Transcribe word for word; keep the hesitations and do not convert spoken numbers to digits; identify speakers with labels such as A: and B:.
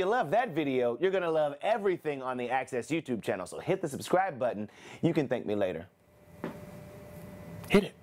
A: you love that video, you're going to love everything on the Access YouTube channel. So hit the subscribe button. You can thank me later. Hit it.